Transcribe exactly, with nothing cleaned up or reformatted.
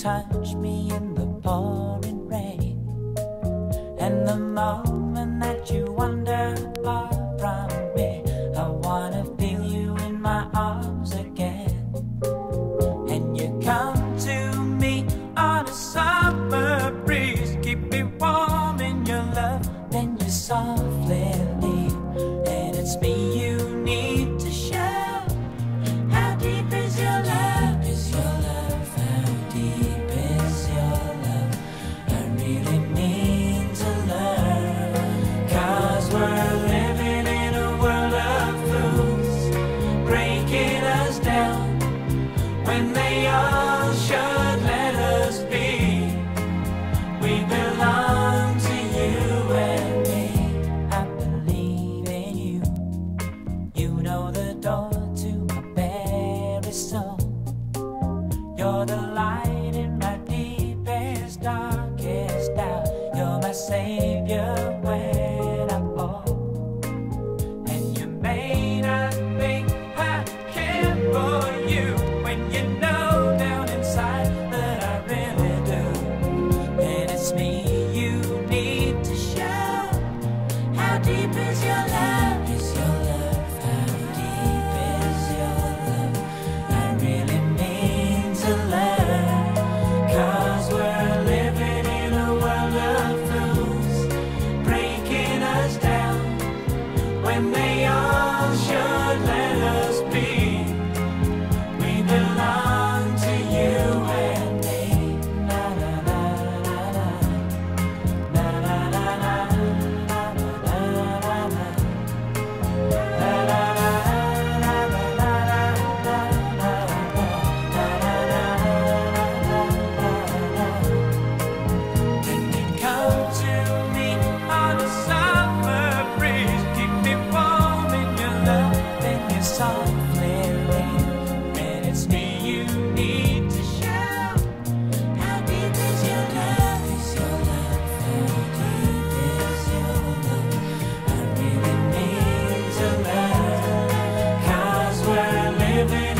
touch me in the pouring rain, and the moment that you wander far from me, I wanna feel you in my arms again. And you come to me on a summer breeze, keep me warm in your love, then you softly leave. And it's me you need to show. How deep is your love? Is your love? How deep is your love? I really mean to learn. 'Cause we're living in a world of fools, breaking us down when they all should let us be. We belong to you and me. I believe in you. You know the door to my very soul. You're the light in my deepest, darkest doubt. You're my savior when I fall. And you may not think I care for you, when you know down inside that I really do. And it's me you need to show. How deep is your love? Is your love? How deep is your love? I really mean to learn. 'Cause we're living in a world of fools, breaking us down when they all should let us be. We belong to you and me. Na na na na na. Na na na na. Na na na na. Na na na na na na. Then you come to me on a summer breeze, keep me warm in your love, then you softly leave. And it's me you need to show. How deep is your love? Is your love? How deep is your love? I really need to learn. 'Cause we're living